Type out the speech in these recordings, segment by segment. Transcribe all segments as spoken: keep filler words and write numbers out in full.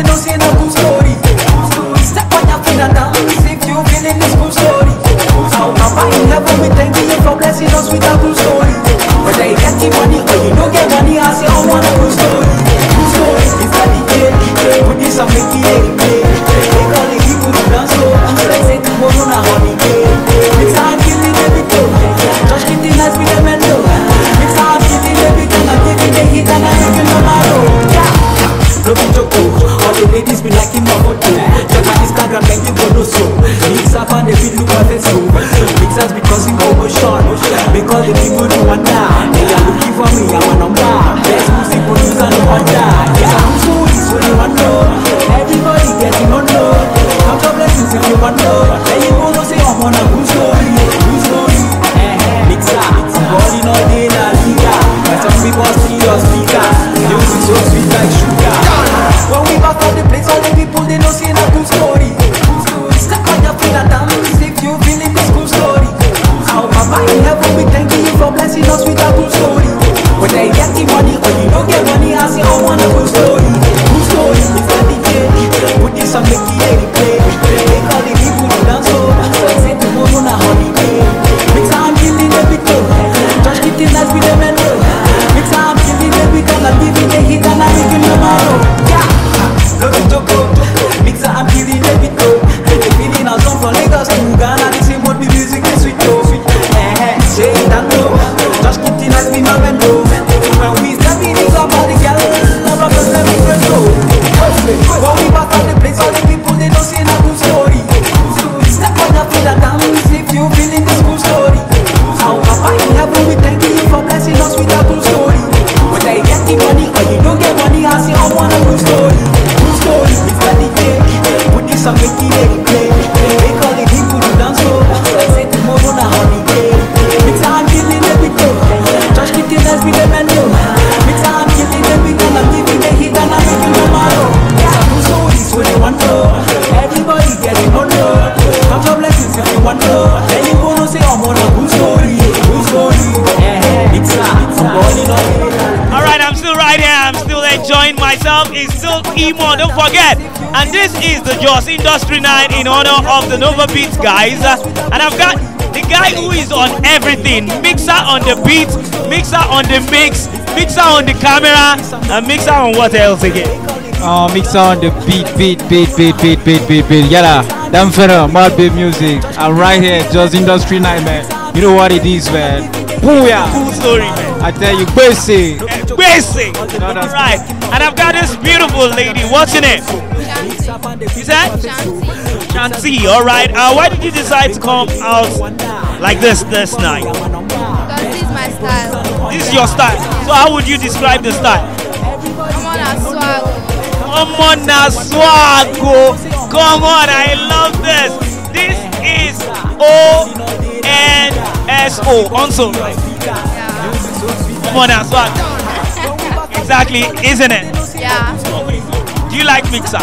they don't say no good story. Step on your feet and dance if you feeling this good story. Our Papa in heaven, we thank you for blessing us with a good story. Whether you get the money or you don't get money, I say I want a good story. Good story, it's a D J, put this on make it play. They call the people to dance so, let's say tomorrow na holiday. Mix and kill the baby too, just keep the nights with them and low. Mix and kill the baby too, I'm giving the hit and I'm making no matter. No be joke, all the ladies be liking my photo. Check my Instagram, make you go no so. Mix up and they feel look perfect so. Mix us because in commotion, because the people don't want that. They are looking for me, I want number. Best music producer, no wonder. It's a who's who is what you want to know. Everybody getting on load. Count your blessings if you want to know. Then you go no say I'm on a good story, good story. Mix up, balling all day na liga. But some people see your speaker. Music so sweet like sugar. When we back on the place, all the people they know say a good story. Step on your feet and dance if you feeling this good story. Our Papa in heaven, we thank you for blessing us with a good story. Whether you get the money or you don't get money, I say I want a good story. Good story, it's a D J. Put this on make it play. They call the people to dance so. Like say tomorrow na holiday. Mix and kill the baby too. Just keep the nights with them and low. Mix and kill the baby too. I'm giving the hit and I'm making no matter. Yeah. Look at Joko, mix and kill the baby too. They feeling a song from Lagos to Ghana. They say what the music is sweet too. Eh, say that no. Just keep the nights with my window. When we step in the club, all the girls, all of us let me go. When we back on the place, all the people they don't say a good story. Step on your feet and dance if you feeling this good story. Our Papa in heaven, we thank you for blessing us with a good story. Whether you get the money or you don't get money, I say I want a good story. Good story, it's a D J. Put this on make it play. They call the people to dance so. Like say tomorrow na holiday. Mix and kill the baby too. Just keep the nights with them and low. Mix and kill the baby too. I'm giving the hit and I'm making no matter. Yeah, good story, so they want to. Everybody getting on load. Count your blessings if you want to. Then you go no say I'm on a good story. Good story, yeah, it's a, I'm balling on it. Alright, I'm still right here. I'm still enjoying myself. It's still emo, don't forget. And this is the Jos Industry Night in honor of the Nova Beats guys. And I've got the guy who is on everything. Mixer on the beat, mixer on the mix, mixer on the camera, and mixer on what else again? Uh, mixer on the beat, beat, beat, beat, beat, beat, beat, beat. Yalla, damn fella, mad beat music. I'm right here, Jos Industry Night, man. You know what it is, man. Booyah! Cool story, man. I tell you, basic. Basic. Alright, and I've got this beautiful lady. What's your name? Shanti. Is that? Shanti. Shanti, alright. Uh, why did you decide to come out like this this night? Because this is my style. This is your style. So how would you describe the style? Come on, I swag. Come on, na swago. Come on, I love this. This is O N S O. Also, right? Yeah. Come on, na swag. Exactly, isn't it? Yeah. Do you like Mixer?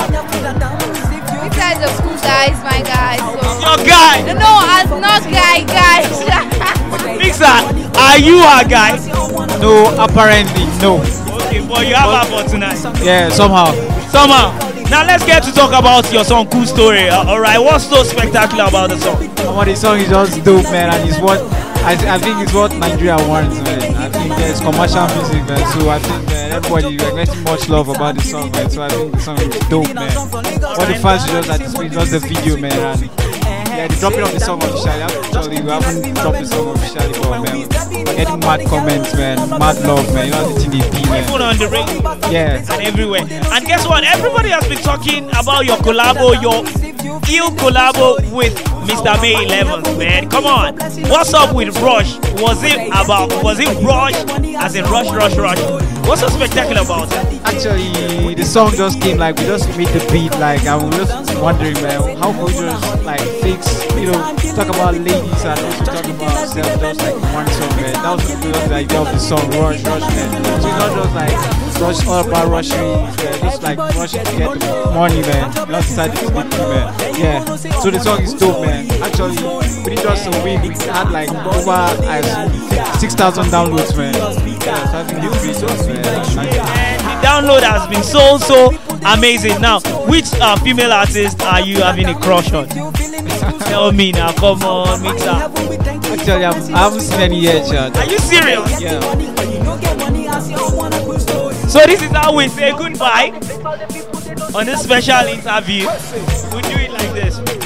Mixer is a cool guy, is my guy. So. Your guy. No, I'm not guy, guys. Mixer, are you a guy? No, apparently, no. Okay, but you have her for tonight. Yeah, somehow. Somehow. Now let's get to talk about your song, Cool Story. Uh, Alright, what's so spectacular about the song? Come on, the song is just dope, man, and it's what I, I think it's what Nigeria wants, man. I think there's commercial music, man. So I think man, everybody we're getting much love about the song, man. So I think the song is dope, man. What the fans just anticipate just the video, man. And yeah, the dropping of the song officially. Actually, we haven't dropped the song officially, but man, we're getting mad comments, man, mad love, man. You know the T D P, man. Even on the radio, yeah, and everywhere. And guess what? Everybody has been talking about your collabo, your ill collabo with Mister May eleven, man. Come on, what's up with Rush? Was it about? Was it Rush? As in Rush, Rush, Rush? What's so spectacular about it? Actually, the song just came like we just made the beat. Like I was just wondering, man, how could we just like fix, you know, talk about ladies and also talk about ourselves just like one song, man. That was just the idea of the song, Rush, Rush, man. So it's not just like rush all about rushing, man. Just like rushing to get the money, man. You know, decided to get it, man. Yeah. So the song is dope, man. Actually, within just a week, we had like over uh, six thousand downloads, man. Yeah, so I think it's pretty dope, man. And download has been so so amazing. Now, which uh, female artist are you having a crush on? Tell me now, come on, mix up. Actually, I'm, I haven't seen any yet, Chad. Are you serious? Yeah. So this is how we say goodbye on this special interview. We do it like this.